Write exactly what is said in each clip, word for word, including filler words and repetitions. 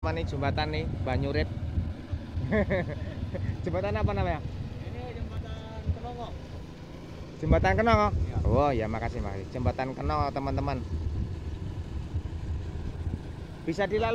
Mana nih jembatan nih Banyurit. Jembatan apa namanya? Ini jembatan Kenongo. Jembatan Kenongo. Ya. Oh ya, makasih makasih. Jembatan Kenongo teman-teman. Bisa dilalui.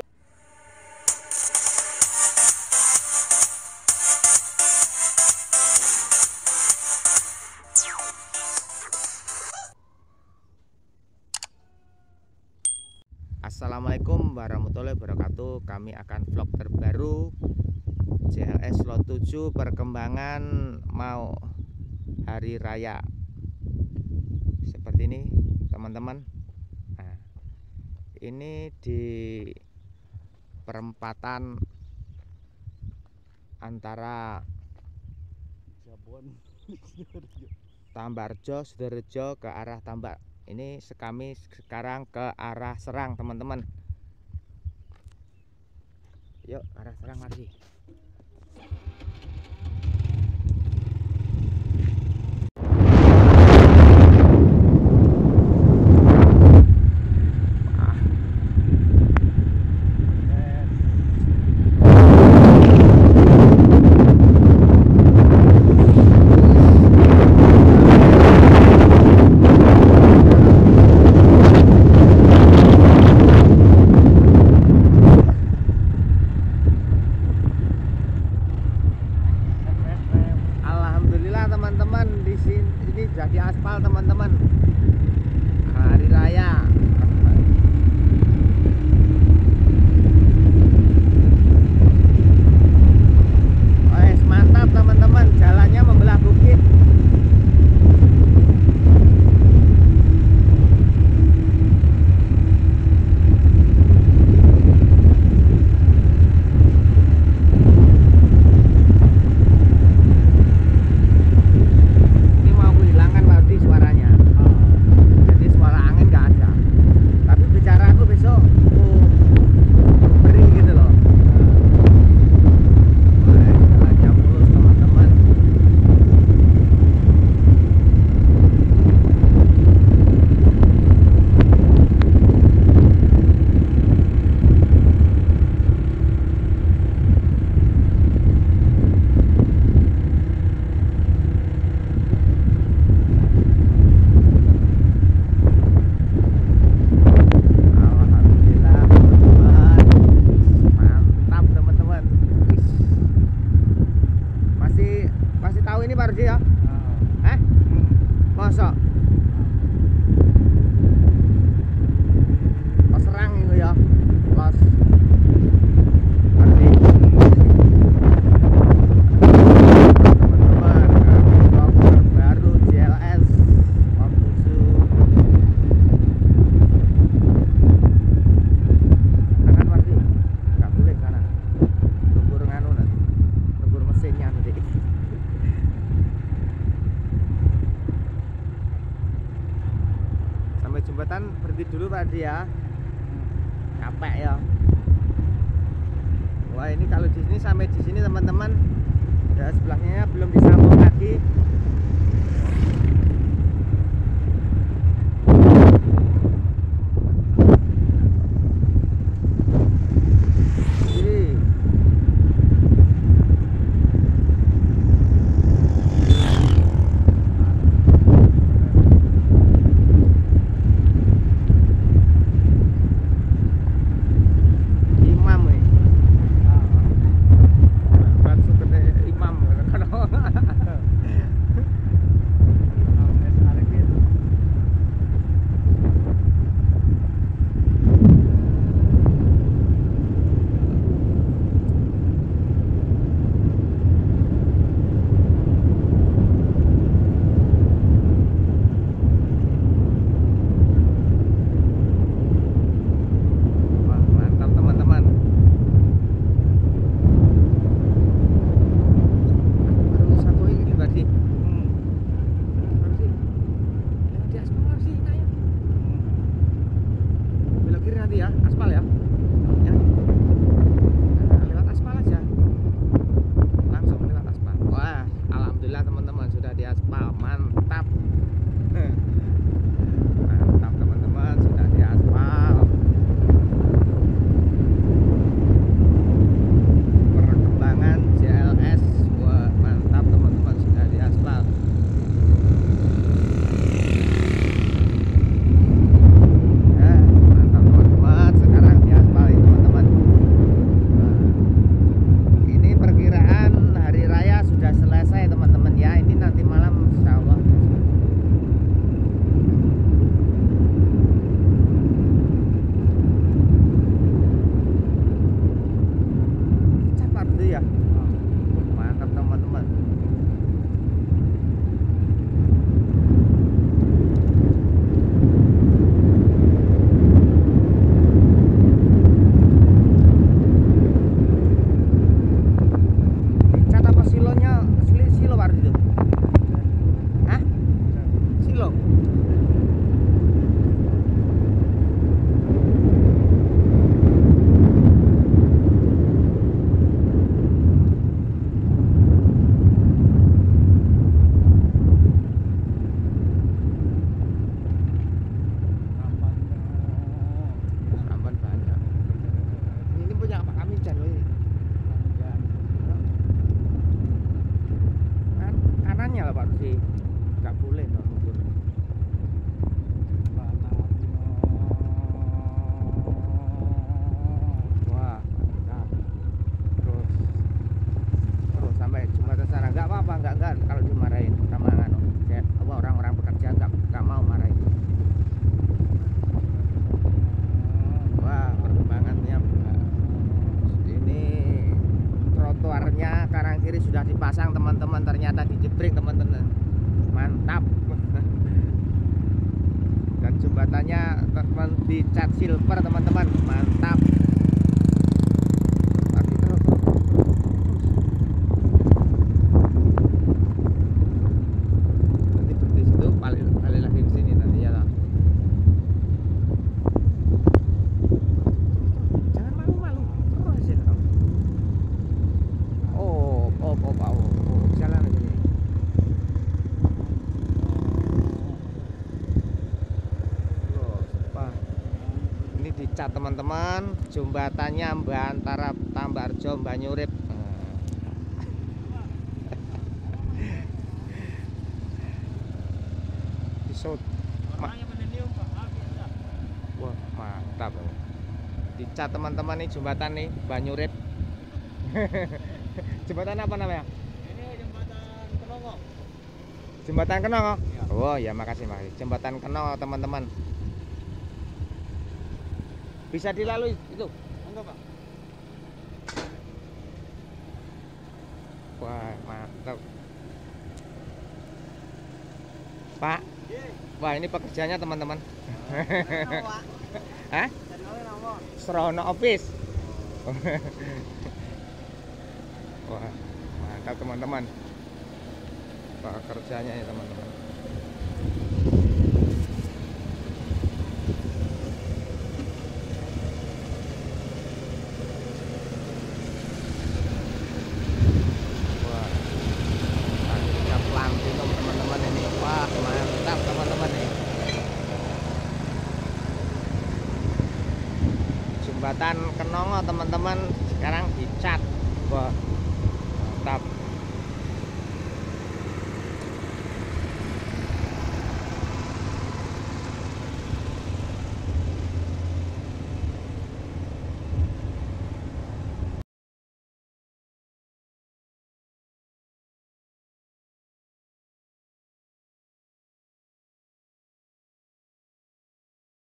Assalamualaikum warahmatullahi wabarakatuh. Kami akan vlog terbaru J L S Lot tujuh perkembangan mau hari raya. Seperti ini teman-teman. Nah, ini di perempatan antara Tambarjo, Sidorejo ke arah Tambak. Ini kami sekarang ke arah Serang teman-teman. Yuk arah Serang mari. Teman-teman, di sini ini jadi aspal teman-teman. Hari raya. Wes mantap teman-teman, jalannya membelah bukit. Ini Pak Rudi ya? Oh. Eh? Hmm. Masa? Los Serang itu ya? Los Rudi. Teman-teman, vlog terbaru J L S Lot tujuh. Kanan Pak Rudi? Nggak boleh kanan. Nunggur nganu nanti. Nunggur mesinnya nanti. Sampai jembatan berhenti dulu tadi ya. Capek ya. Wah, ini kalau di sini sampai di sini teman-teman. Ya, sebelahnya belum disambung lagi. ya. Mantap teman-teman. Dicat apa silonya? Silo, silo baru itu. Hah? Silo. Ramban banyak. Ini punya Pak Kamijan loh ini. Kan kanannya lah Pak sih. Nggak boleh no, mundur. Wah, mantap. Terus terus sampai jembatan sana. Nggak apa-apa, nggak nggak kalau dimarahin sama anu. Kayak apa orang-orang pekerja nggak nggak mau marahin. Wah, perkembangannya ini trotoarnya kanan kiri sudah dipasang teman-teman, ternyata dijebring teman-teman. Mantap. Dan jembatannya teman dicat silver teman-teman. Mantap. Tapi terus terus, terus. Nanti berhenti situ, balik balik lagi ke sini nanti ya lah. Jangan malu-malu, terus aja kamu. Oh, oh, oh, oh, oh, jalan aja nih. Loh, apa? Ini dicat teman-teman, jembatannya Mbak antara Tambarjo Banyurip. Disut. Orangnya menenium Pak. Habis dah. Wah, mantap. Dicat teman-teman nih jembatan nih Banyurip. Jembatan apa namanya? Ini jembatan Kenongo. Jembatan Kenongo. Iya. Oh ya, makasih makasih. Jembatan Kenongo teman-teman. Bisa dilalui itu. Enggak Pak. Wah, mantap. Pak, Iya. wah ini pekerjaannya teman-teman. Hah? Dari awal nomor. Serono office. Wah, mantap teman-teman. Pekerjaannya ya teman-teman. Wah, akhirnya platinum teman-teman ini. Wah, mantap teman-teman nih. Jembatan Kenongo teman-teman sekarang dicat. Wah, mantap.